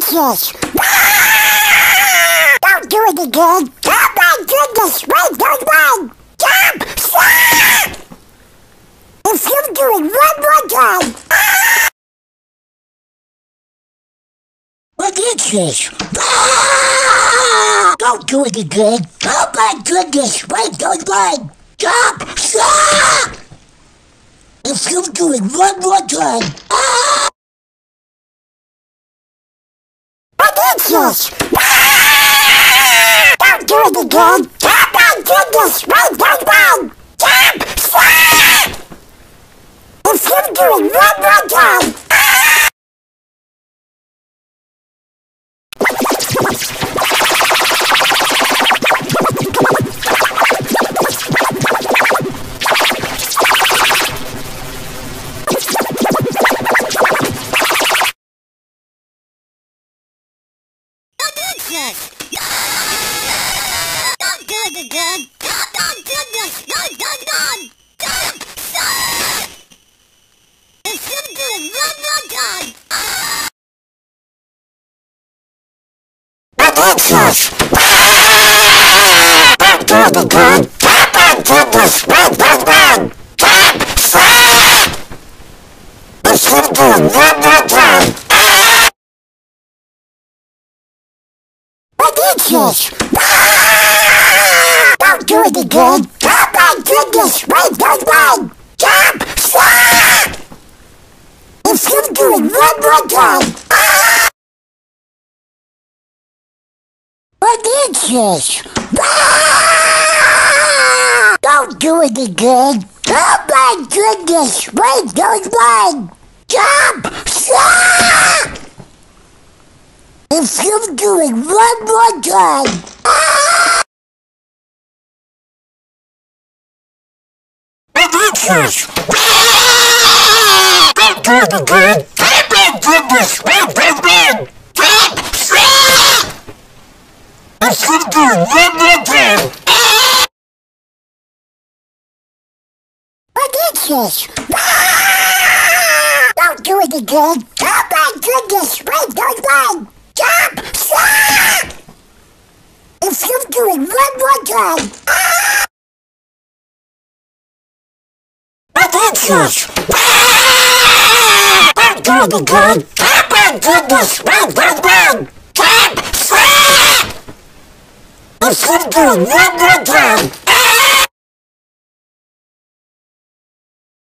delicious! Don't do it again! Oh my goodness! Wait, don't run! Jump! Stop! If you do it one more time! What is this? Don't do it again! Oh my goodness! Wait, don't run! Jump! Stop! If you do it one more time! What is this? Don't do it again! Oh my goodness! Wait, don't run! Jump! Stop! If you do it one more time! Don't do it again! Oh my goodness! Don't run! Jump! Stop! If you do it one more time! What is this? Don't do it again! Oh my goodness! Wait, don't run! Jump! Stop! If you do it one more time! What is this? Don't do it again! Oh my goodness! Wait, don't run! Jump! Stop! If you do it one more time! What is this? Don't do it again! Oh my goodness! Wait, don't run! Jump! Stop! If you do it one more time! What is this? Don't do it again! Oh my goodness! Wait, don't run! Jump! Stop! If you do it one more time! What is this? Don't do it again! Oh my goodness! Wait, don't run! Jump! Stop! If you do it one more time! What is this? Don't do it again! Oh my goodness! Wait, don't run! Jump! Stop! If you do it one more time!